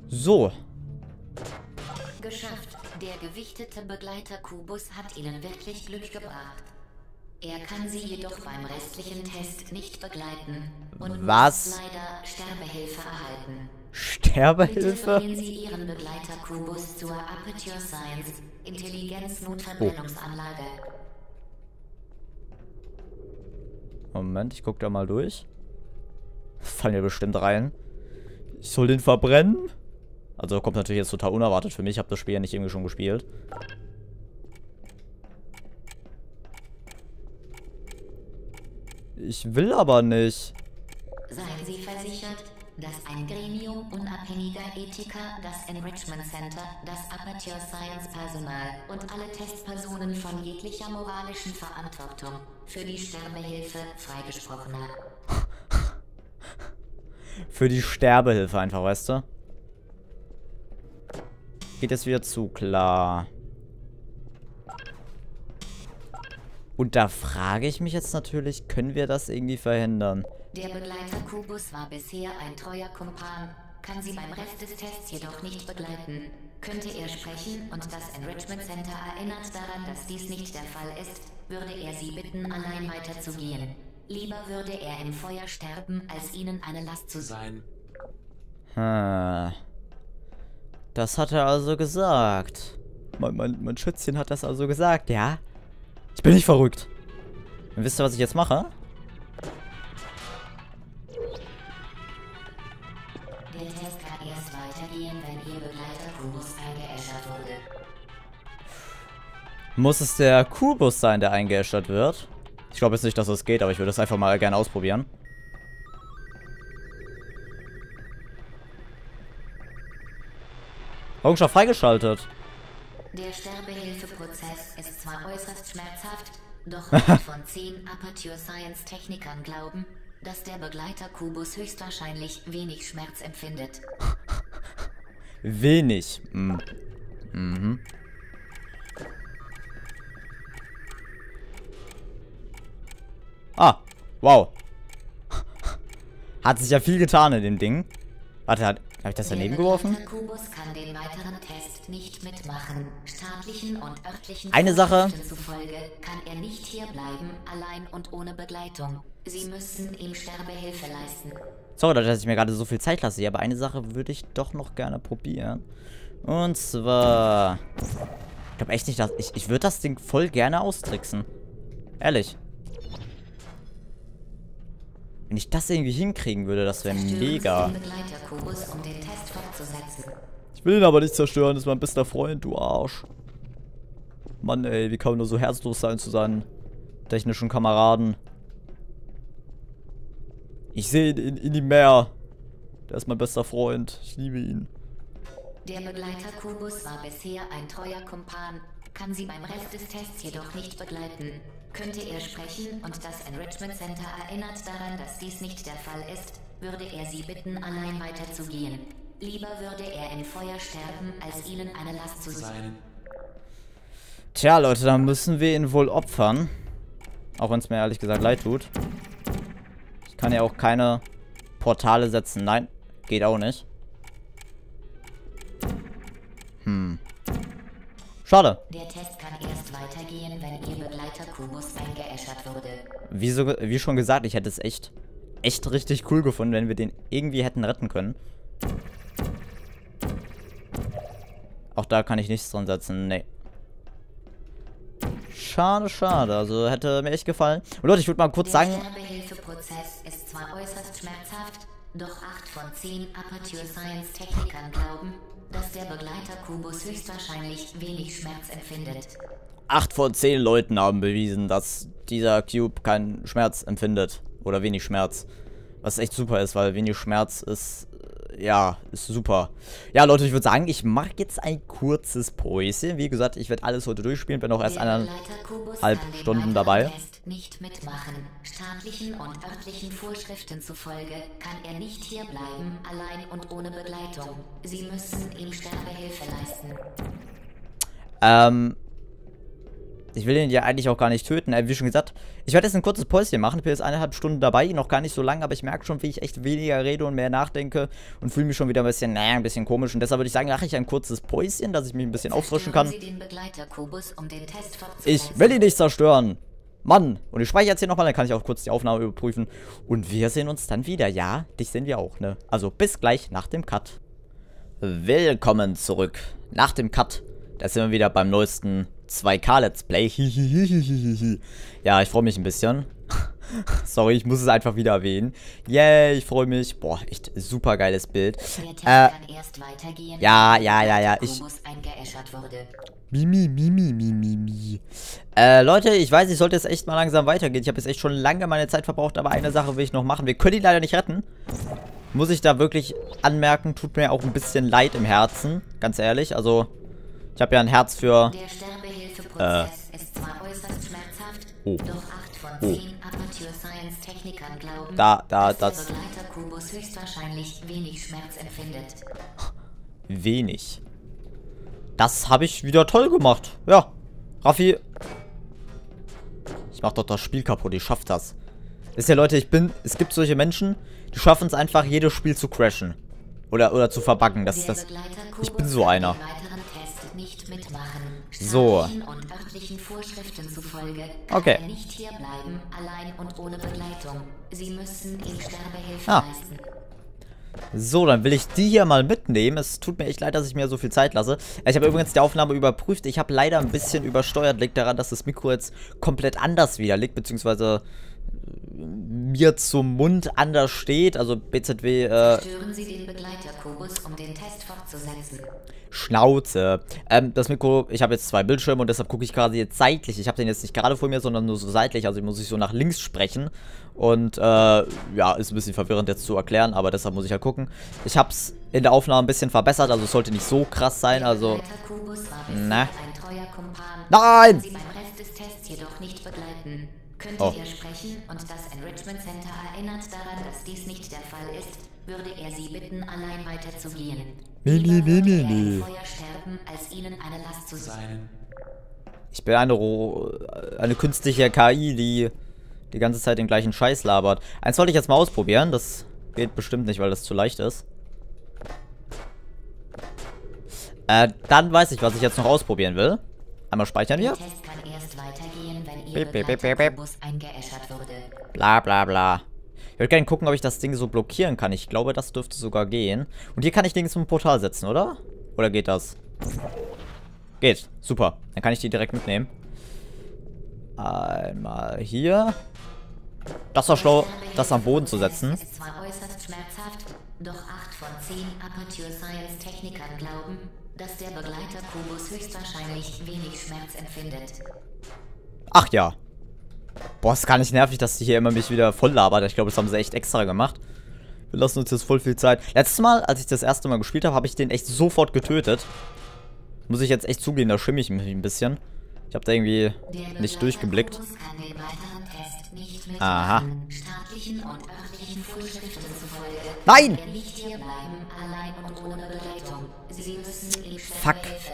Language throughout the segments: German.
So. Geschafft. Der gewichtete Begleiter-Kubus hat Ihnen wirklich Glück gebracht. Er kann Sie jedoch beim restlichen Test nicht begleiten und muss leider Sterbehilfe erhalten. Sterbehilfe? Bitte bringen Sie Ihren Begleiter-Kubus zur Aperture Science Intelligenz-Notverbrennungsanlage. Moment, ich guck da mal durch. Fallen ja bestimmt rein. Ich soll den verbrennen? Also kommt natürlich jetzt total unerwartet für mich. Ich habe das Spiel ja nicht irgendwie schon gespielt. Ich will aber nicht. Seien Sie versichert, dass ein Gremium unabhängiger Ethiker, das Enrichment Center, das Aperture Science Personal und alle Testpersonen von jeglicher moralischen Verantwortung für die Sterbehilfe freigesprochen hat. Für die Sterbehilfe einfach, weißt du? Geht jetzt wieder zu, klar. Und da frage ich mich jetzt natürlich, können wir das irgendwie verhindern? Der Begleiter-Kubus war bisher ein treuer Kumpan, kann Sie beim Rest des Tests jedoch nicht begleiten. Könnte er sprechen und das Enrichment Center erinnert daran, dass dies nicht der Fall ist, würde er Sie bitten, allein weiterzugehen. Lieber würde er im Feuer sterben, als Ihnen eine Last zu sein. Das hat er also gesagt. Mein Schützchen hat das also gesagt, ja? Ich bin nicht verrückt. Und wisst ihr, was ich jetzt mache? Der Test kann erst weitergehen, wenn Ihr Begleiter-Kubus eingeäschert wurde. Muss es der Kubus sein, der eingeäschert wird? Ich glaube jetzt nicht, dass das geht, aber ich würde es einfach mal gerne ausprobieren. Errungenschaft freigeschaltet. Der Sterbehilfeprozess ist zwar äußerst schmerzhaft, doch 8 von 10 Aperture Science Technikern glauben, dass der Begleiter-Kubus höchstwahrscheinlich wenig Schmerz empfindet. Wenig. Mhm. Ah, wow. Hat sich ja viel getan in dem Ding. Warte, habe ich das daneben geworfen? Der Kubus kann den weiteren Test nicht mitmachen. Staatlichen und örtlichen Eine Sache. Vorschriften zufolge kann er nicht hier bleiben, allein und ohne Begleitung. Sie müssen ihm Sterbehilfe leisten. Sorry, dass ich mir gerade so viel Zeit lasse, aber eine Sache würde ich doch noch gerne probieren. Und zwar... Ich glaube echt nicht, dass... Ich würde das Ding voll gerne austricksen. Ehrlich. Wenn ich das irgendwie hinkriegen würde, das wäre mega. Den Begleiter-Kubus, um den Test fortzusetzen. Ich will ihn aber nicht zerstören, das ist mein bester Freund, du Arsch. Mann, ey, wie kann man nur so herzlos sein zu seinen technischen Kameraden? Ich sehe ihn in ihm mehr. Der ist mein bester Freund. Ich liebe ihn. Der Begleiter-Kubus war bisher ein treuer Kumpan, kann Sie beim Rest des Tests jedoch nicht begleiten. Könnte er sprechen und das Enrichment Center erinnert daran, dass dies nicht der Fall ist, würde er Sie bitten, allein weiterzugehen. Lieber würde er im Feuer sterben, als Ihnen eine Last zu sein. Tja, Leute, dann müssen wir ihn wohl opfern. Auch wenn es mir ehrlich gesagt leid tut. Ich kann ja auch keine Portale setzen. Nein, geht auch nicht. Schade. Der Test kann erst weitergehen, wenn Ihr Begleiter-Kubus eingeäschert wurde. Wie schon gesagt, ich hätte es echt richtig cool gefunden, wenn wir den irgendwie hätten retten können. Auch da kann ich nichts dran setzen, nee. Schade, schade. Also hätte mir echt gefallen. Und Leute, ich würde mal kurz sagen... Der Sterbehilfeprozess ist zwar äußerst schmerzhaft, doch 8 von 10 Aperture Science Technikern glauben, dass der Begleiter-Kubus höchstwahrscheinlich wenig Schmerz empfindet. 8 von 10 Leuten haben bewiesen, dass dieser Cube keinen Schmerz empfindet. Oder wenig Schmerz. Was echt super ist, weil wenig Schmerz ist... Ja, ist super. Ja, Leute, ich würde sagen, ich mache jetzt ein kurzes Päuschen. Wie gesagt, ich werde alles heute durchspielen. Bin auch erst 1,5 Stunden dabei. Test nicht mitmachen. Staatlichen und örtlichen Vorschriften zufolge kann er nicht hier bleiben, allein und ohne Begleitung. Sie müssen ihm Sterbehilfe leisten. Ich will ihn ja eigentlich auch gar nicht töten. Wie schon gesagt, ich werde jetzt ein kurzes Päuschen machen. Ich bin jetzt 1,5 Stunden dabei. Noch gar nicht so lange, aber ich merke schon, wie ich echt weniger rede und mehr nachdenke. Und fühle mich schon wieder ein bisschen komisch. Und deshalb würde ich sagen, mache ich ein kurzes Päuschen, dass ich mich ein bisschen auffrischen kann. Ich will ihn nicht zerstören. Mann. Und ich speichere jetzt hier nochmal, dann kann ich auch kurz die Aufnahme überprüfen. Und wir sehen uns dann wieder. Ja, dich sehen wir auch, ne? Also bis gleich nach dem Cut. Willkommen zurück. Nach dem Cut. Da sind wir wieder beim neuesten 2K Let's Play. Ja, ich freue mich ein bisschen. Sorry, ich muss es einfach wieder erwähnen. Yay, ich freue mich. Boah, echt super geiles Bild. Ja. Leute, ich weiß, ich sollte jetzt echt mal langsam weitergehen. Ich habe jetzt echt schon lange meine Zeit verbraucht, aber eine Sache will ich noch machen. Wir können ihn leider nicht retten. Muss ich da wirklich anmerken, tut mir auch ein bisschen leid im Herzen. Ganz ehrlich, also ich habe ja ein Herz für... Der Sterbehilfeprozess ist zwar äußerst schmerzhaft, doch 8 von 10 Aperture Science Technikern glauben, dass der Begleiter Kubus höchstwahrscheinlich wenig Schmerz empfindet. Wenig. Das habe ich wieder toll gemacht. Ja, Raffi. Ich mach doch das Spiel kaputt, ich schaff das. Wisst ihr, Leute, es gibt solche Menschen, die schaffen es einfach, jedes Spiel zu crashen. Oder zu verbuggen. Ich bin so einer. So. Okay. So, dann will ich die hier mal mitnehmen. Es tut mir echt leid, dass ich mir so viel Zeit lasse. Ich habe übrigens die Aufnahme überprüft. Ich habe leider ein bisschen übersteuert. Liegt daran, dass das Mikro jetzt komplett anders wieder liegt, beziehungsweise mir zum Mund anders steht. Also BZW, Stören Sie den Begleiter-Kubus, um den Test fortzusetzen. Schnauze. Das Mikro, ich habe jetzt 2 Bildschirme und deshalb gucke ich gerade jetzt seitlich. Ich habe den jetzt nicht gerade vor mir, sondern nur so seitlich. Also muss ich so nach links sprechen. Und, ja, ist ein bisschen verwirrend jetzt zu erklären, aber deshalb muss ich halt gucken. Ich habe es in der Aufnahme ein bisschen verbessert, also es sollte nicht so krass sein, also... Ne? Nein! Könnte er sprechen und das Enrichment Center erinnert daran, dass dies nicht der Fall ist, würde er sie bitten, allein weiterzugehen. Nee. Feuer sterben, als ihnen eine Last zu sein. Ich bin eine künstliche KI, die die ganze Zeit den gleichen Scheiß labert. Eins wollte ich jetzt mal ausprobieren. Das geht bestimmt nicht, weil das zu leicht ist. Dann weiß ich, was ich jetzt noch ausprobieren will. Einmal speichern wir. Der Test kann erst weitergehen, wenn Ihr Begleiter-Kubus eingeäschert wurde. Bla bla bla. Ich würde gerne gucken, ob ich das Ding so blockieren kann. Ich glaube, das dürfte sogar gehen. Und hier kann ich Dinge zum Portal setzen, oder? Oder geht das? Geht. Super. Dann kann ich die direkt mitnehmen. Einmal hier. Das war schlau, das am Boden zu setzen. Ist zwar äußerst schmerzhaft, doch 8 von 10 Aperture Science Technikern glauben, dass der Begleiter Kubus höchstwahrscheinlich wenig Schmerz empfindet. Ach ja. Boah, ist gar nicht nervig, dass die hier immer mich wieder voll labert. Ich glaube, das haben sie echt extra gemacht. Wir lassen uns jetzt voll viel Zeit. Letztes Mal, als ich das erste Mal gespielt habe, habe ich den echt sofort getötet. Muss ich jetzt echt zugeben, da schimme ich mich ein bisschen. Ich habe da irgendwie nicht durchgeblickt. Aha. Nein! Fuck.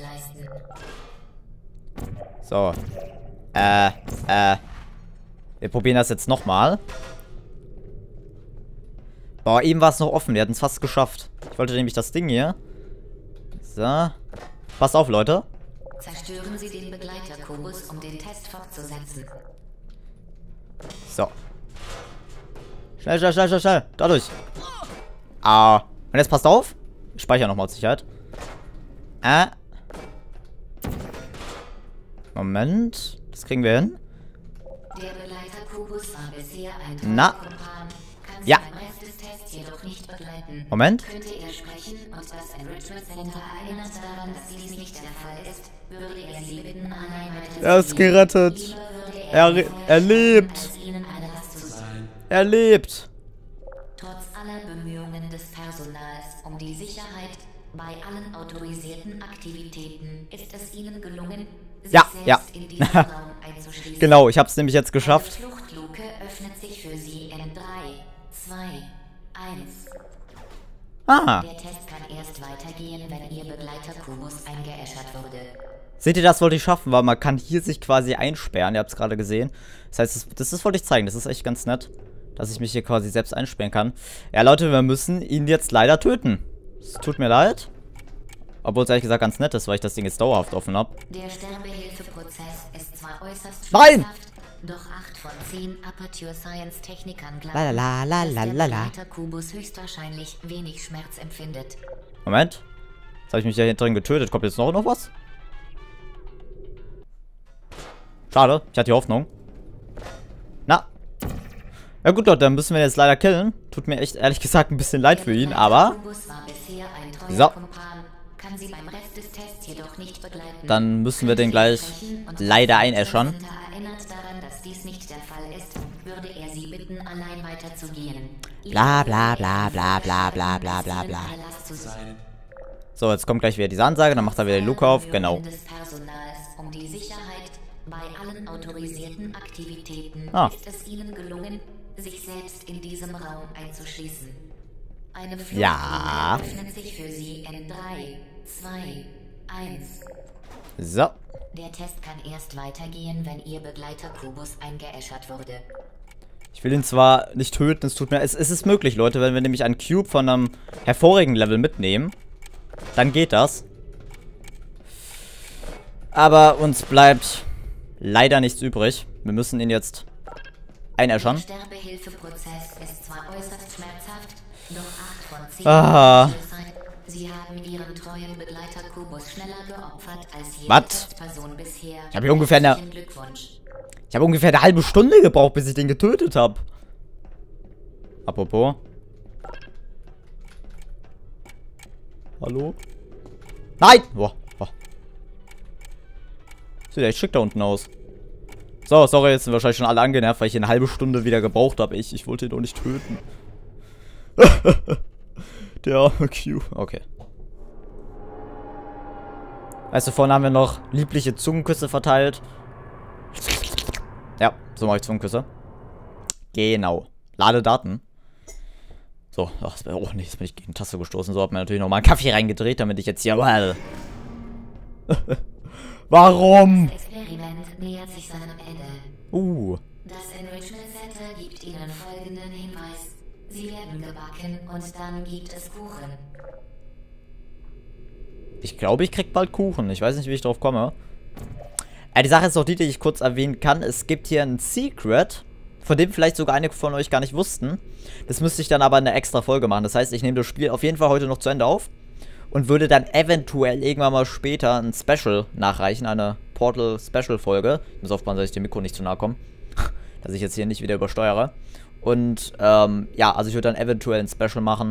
So. Wir probieren das jetzt nochmal. Boah, eben war es noch offen. Wir hatten es fast geschafft. Ich wollte nämlich das Ding hier. So. Passt auf, Leute. Zerstören Sie den Begleiter-Kubus, um den Test fortzusetzen. So. Schnell. Dadurch. Ah. Und jetzt passt auf. Ich speichere nochmal zur Sicherheit. Moment. Das kriegen wir hin. Der Begleiter-Kubus war bisher ein Na. Kumpan, kann sie Ja. beim Rest des Tests jedoch nicht begleiten. Moment. Könnte er sprechen und das Enrichment Center erinnert daran, dass dies nicht der Fall ist, würde er sie bitten, allein weiterzugehen. Er ist gerettet. Er lebt. Als ihnen eine Last zu sein. Er lebt. Trotz aller Bemühungen des Personals um die Sicherheit bei allen autorisierten Aktivitäten ist es ihnen gelungen, sich selbst in diesen Raum einzuschließen. Genau, ich habe es nämlich jetzt geschafft. Eine Fluchtluke öffnet sich für sie in 3, 2, 1. Ah. Der Test kann erst weitergehen, wenn Ihr Begleiter Kubus eingeäschert wurde. Seht ihr, das wollte ich schaffen, weil man kann hier sich quasi einsperren. Ihr habt es gerade gesehen. Das heißt, das wollte ich zeigen. Das ist echt ganz nett, dass ich mich hier quasi selbst einsperren kann. Ja, Leute, wir müssen ihn jetzt leider töten. Es tut mir leid. Obwohl es ehrlich gesagt ganz nett ist, weil ich das Ding jetzt dauerhaft offen habe. Der Sterbehilfeprozess ist zwar äußerst Nein! Doch 8 von 10 Aperture Science Technikern glauben, Lalalala. dass der Begleiter Kubus höchstwahrscheinlich wenig Schmerz empfindet. Moment. Jetzt habe ich mich ja hier drin getötet. Kommt jetzt noch was? Schade, ich hatte die Hoffnung. Na. Ja gut, Leute, dann müssen wir ihn jetzt leider killen. Tut mir echt ehrlich gesagt ein bisschen leid für ihn, aber... So. Kann sie beim Rest des Tests jedoch nicht begleiten. Dann müssen wir den gleich leider einäschern. Erinnert daran, dass dies nicht der Fall ist, würde er sie bitten, allein weiterzugehen. Bla bla bla bla bla bla bla bla bla. So, jetzt kommt gleich wieder diese Ansage, dann macht er wieder die Luke auf, genau. Des Personals, um die Sicherheit bei allen autorisierten Aktivitäten ist es ihnen gelungen, sich selbst in diesem Raum einzuschließen. Eine Fluchtlinie öffnet sich für sie in 3, 2, 1. So. Der Test kann erst weitergehen, wenn ihr Begleiter Kubus eingeäschert wurde. Ich will ihn zwar nicht töten, es ist möglich, Leute, wenn wir nämlich einen Cube von einem hervorigen Level mitnehmen, dann geht das. Aber uns bleibt leider nichts übrig. Wir müssen ihn jetzt einäschern. Der Sterbehilfeprozess ist zwar äußerst schmerzhaft, doch 8 von 10 Aha. Sie haben ihren treuen Begleiter Kubus schneller geopfert als jede Testperson bisher. Ich habe ungefähr eine halbe Stunde gebraucht, bis ich den getötet habe. Apropos. Hallo? Nein! Boah. Sieht echt schick da unten aus. So, sorry, jetzt sind wahrscheinlich schon alle angenervt, weil ich eine halbe Stunde wieder gebraucht habe. Ich wollte ihn doch nicht töten. Der arme Q. Okay. Weißt du, vorhin haben wir noch liebliche Zungenküsse verteilt. Ja, so mache ich Zungenküsse. Genau. Lade Daten. So, ach, oh nee, jetzt bin ich gegen die Tasse gestoßen. So, hab mir natürlich nochmal einen Kaffee reingedreht, damit ich jetzt hier... Warum? Das Experiment nähert sich seinem Ende. Das Enrichment Center gibt Ihnen folgenden Hinweis. Sie werden gebacken und dann gibt es Kuchen. Ich glaube, ich krieg bald Kuchen. Ich weiß nicht, wie ich drauf komme. Die Sache ist noch die ich kurz erwähnen kann. Es gibt hier ein Secret, von dem vielleicht sogar einige von euch gar nicht wussten. Das müsste ich dann aber in einer extra Folge machen. Das heißt, ich nehme das Spiel auf jeden Fall heute noch zu Ende auf. Und würde dann eventuell irgendwann mal später ein Special nachreichen. Eine Portal-Special-Folge. Ich muss aufpassen, dass ich dem Mikro nicht zu nahe komme. Dass ich jetzt hier nicht wieder übersteuere. Und, ja, also ich würde dann eventuell ein Special machen.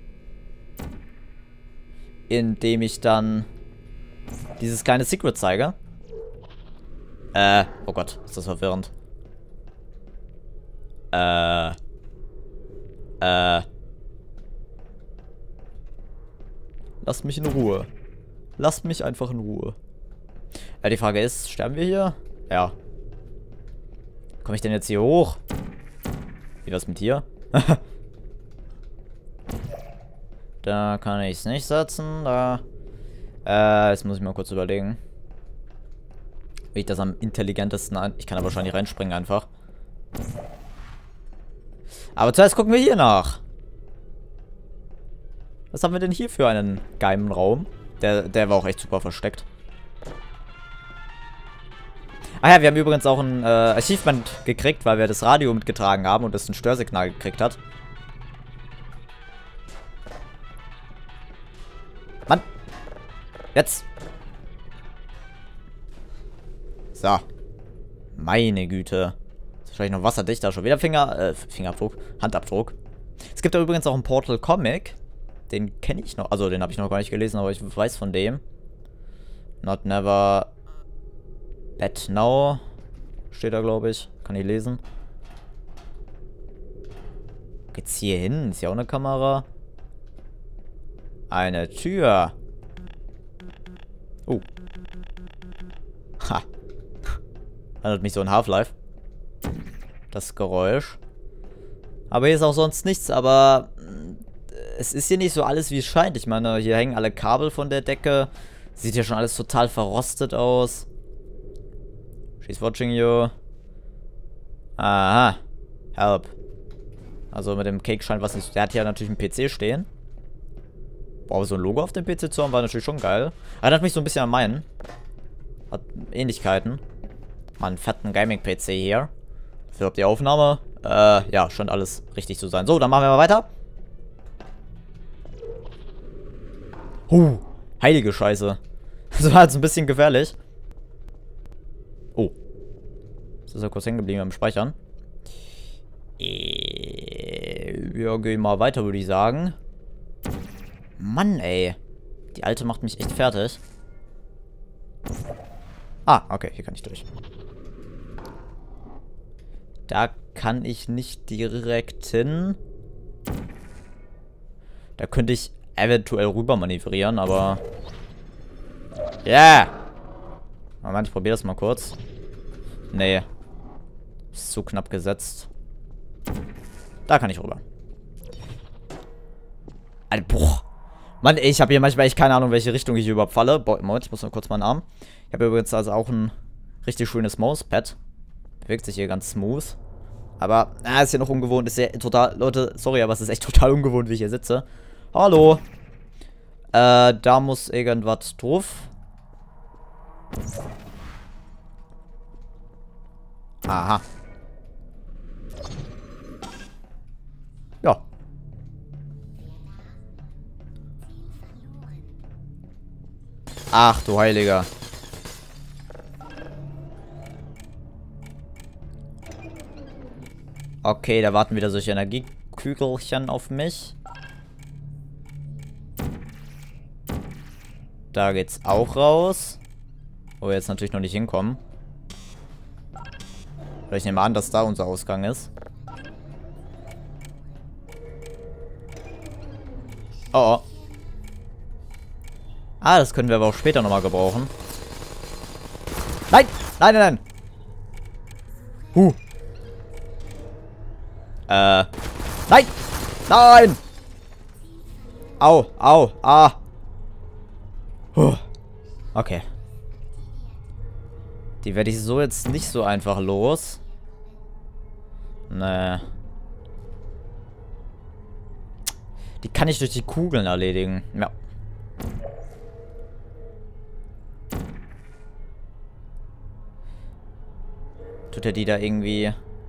Indem ich dann dieses kleine Secret zeige. Oh Gott, ist das verwirrend. Lasst mich in Ruhe. Lasst mich einfach in Ruhe. Die Frage ist, sterben wir hier? Ja. Komme ich denn jetzt hier hoch? Wie was mit hier? Da kann ich es nicht setzen. Da. Jetzt muss ich mal kurz überlegen. Wie ich das am intelligentesten an. Ich kann da wahrscheinlich reinspringen einfach. Aber zuerst gucken wir hier nach. Was haben wir denn hier für einen geheimen Raum? Der war auch echt super versteckt. Ah ja, wir haben übrigens auch ein Achievement gekriegt, weil wir das Radio mitgetragen haben und das ein Störsignal gekriegt hat. Mann! Jetzt! So. Meine Güte. Ist wahrscheinlich noch wasserdichter. Schon wieder Fingerabdruck. Handabdruck. Es gibt da übrigens auch einen Portal Comic. Den kenne ich noch. Also, den habe ich noch gar nicht gelesen, aber ich weiß von dem. Not never... Bad now. Steht da, glaube ich. Kann ich lesen. Geht's hier hin? Ist ja auch eine Kamera. Eine Tür. Oh. Ha. Handelt mich so an Half-Life. Das Geräusch. Aber hier ist auch sonst nichts, aber es ist hier nicht so alles, wie es scheint. Ich meine, hier hängen alle Kabel von der Decke. Sieht ja schon alles total verrostet aus. She's watching you. Aha. Help. Also mit dem Cake scheint was nicht... Der hat hier natürlich einen PC stehen. Boah, so ein Logo auf dem PC zu haben, war natürlich schon geil. Erinnert mich so ein bisschen an meinen. Hat Ähnlichkeiten. Mal einen fetten Gaming-PC hier. Für die Aufnahme. Ja, scheint alles richtig zu sein. So, dann machen wir mal weiter. Heilige Scheiße. Das war jetzt ein bisschen gefährlich. Oh. Das ist ja kurz hängen geblieben beim Speichern. Wir gehen mal weiter, würde ich sagen. Mann, ey. Die Alte macht mich echt fertig. Ah, okay, hier kann ich durch. Da kann ich nicht direkt hin. Da könnte ich eventuell rüber manövrieren, aber... Ja! Yeah. Moment, ich probiere das mal kurz. Nee. Ist zu knapp gesetzt. Da kann ich rüber. Alter, boah. Mann, ey, ich habe hier manchmal echt keine Ahnung, welche Richtung ich überhaupt falle. Boah, Moment, ich muss mal kurz meinen Arm. Ich habe übrigens also auch ein richtig schönes Mauspad. Bewegt sich hier ganz smooth. Aber, ist ja noch ungewohnt. Ist ja total, Leute, sorry, aber es ist echt total ungewohnt, wie ich hier sitze. Hallo. Da muss irgendwas drauf. Aha. Ja. Ach du Heiliger. Okay, da warten wieder solche Energiekügelchen auf mich. Da geht's auch raus. Wo wir jetzt natürlich noch nicht hinkommen. Oder ich nehme an, dass da unser Ausgang ist. Oh, oh. Ah, das können wir aber auch später nochmal gebrauchen. Nein! Nein, nein, nein! Nein! Nein! Au, au, ah! Okay. Die werde ich so jetzt nicht so einfach los. Nee. Die kann ich durch die Kugeln erledigen. Ja. Tut er die da irgendwie...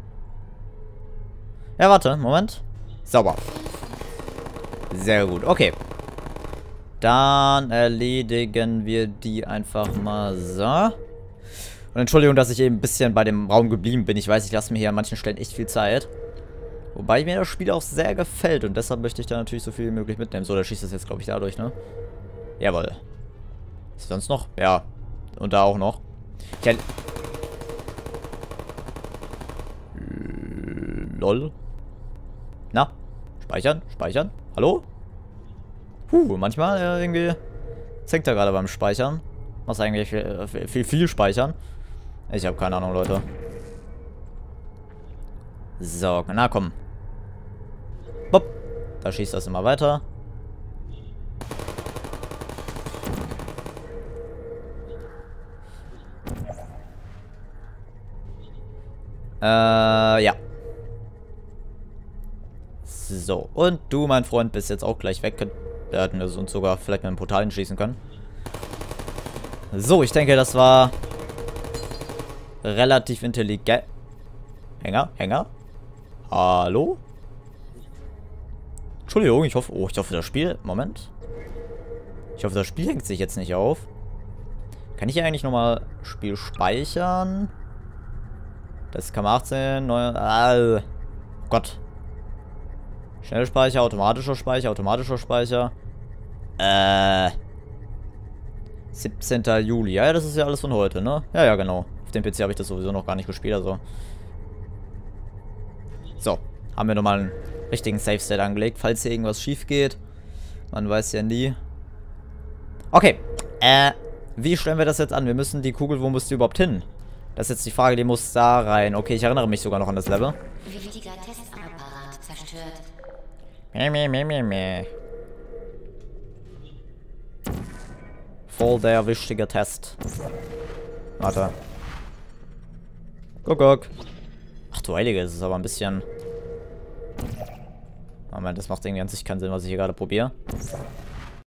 Ja, warte, Moment. Sauber. Sehr gut, okay. Dann erledigen wir die einfach mal so. Und Entschuldigung, dass ich eben ein bisschen bei dem Raum geblieben bin. Ich weiß, ich lasse mir hier an manchen Stellen echt viel Zeit. Wobei mir das Spiel auch sehr gefällt. Und deshalb möchte ich da natürlich so viel wie möglich mitnehmen. So, der schießt das jetzt, glaube ich, dadurch, ne? Jawohl. Ist sonst noch? Ja. Und da auch noch. Lol. Na? Speichern? Speichern? Hallo? Manchmal irgendwie... Hängt er gerade beim Speichern. Was eigentlich viel speichern. Ich habe keine Ahnung, Leute. So, na komm. Bopp. Da schießt das immer weiter. Ja. So, und du, mein Freund, bist jetzt auch gleich weg. Wir hätten wir uns sogar vielleicht mit einem Portal schießen können. So, ich denke, das war relativ intelligent. Hänger? Hallo? Entschuldigung, ich hoffe, das Spiel... Moment. Ich hoffe, das Spiel hängt sich jetzt nicht auf. Kann ich hier eigentlich nochmal Spiel speichern? Das kann 18, oh Gott. Schnellspeicher, automatischer Speicher. 17. Juli. Ja, das ist ja alles von heute, ne? Ja, genau. Auf dem PC habe ich das sowieso noch gar nicht gespielt, also. So. Haben wir nochmal einen richtigen Save-State angelegt, falls hier irgendwas schief geht. Man weiß ja nie. Okay. Wie stellen wir das jetzt an? Wir müssen die Kugel, wo muss die überhaupt hin? Das ist jetzt die Frage, die muss da rein. Okay, ich erinnere mich sogar noch an das Level. Wichtiger Testapparat zerstört. Voll der wichtige Test. Warte. Guck. Ach du Heilige, es ist aber ein bisschen... Moment, das macht irgendwie an sich keinen Sinn, was ich hier gerade probiere.